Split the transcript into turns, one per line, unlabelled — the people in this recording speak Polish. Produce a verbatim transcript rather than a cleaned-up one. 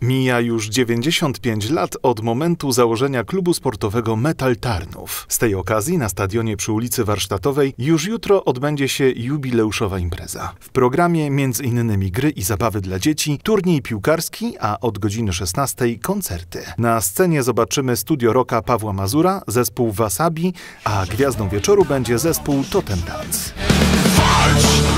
Mija już dziewięćdziesiąt pięć lat od momentu założenia klubu sportowego Metal Tarnów. Z tej okazji na stadionie przy ulicy Warsztatowej już jutro odbędzie się jubileuszowa impreza. W programie między innymi gry i zabawy dla dzieci, turniej piłkarski, a od godziny szesnastej koncerty. Na scenie zobaczymy studio rocka Pawła Mazura, zespół Wasabi, a gwiazdą wieczoru będzie zespół Totem Dance.